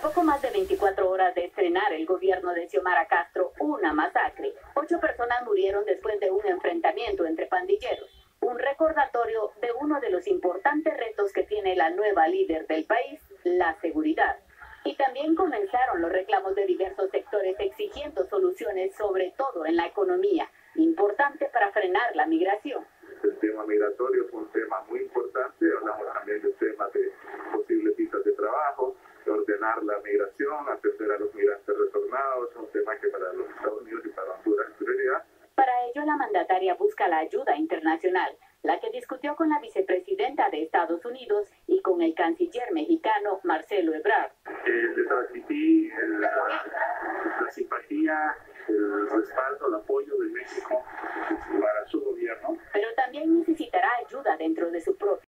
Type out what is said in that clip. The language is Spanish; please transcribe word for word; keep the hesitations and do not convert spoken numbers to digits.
poco más de veinticuatro horas de estrenar el gobierno de Xiomara Castro una masacre, ocho personas murieron después de un enfrentamiento entre pandilleros. Un recordatorio de uno de los importantes retos que tiene la nueva líder del país, la seguridad. Y también comenzaron los reclamos de diversos sectores exigiendo soluciones, sobre todo en la economía, importante para frenar la migración. El tema migratorio fue un tema muy importante, hablamos también del tema de posibles visas de trabajo, de ordenar la migración, atender a los migrantes retornados, es un tema que para los Estados Unidos y para Honduras es prioridad. Para ello, la mandataria busca la ayuda internacional, la que discutió con la vicepresidenta de Estados Unidos y con el canciller mexicano Marcelo Ebrard. Eh, le transmití el, la, la simpatía, el respaldo, el apoyo de México para su gobierno. Pero también necesitará ayuda dentro de su propio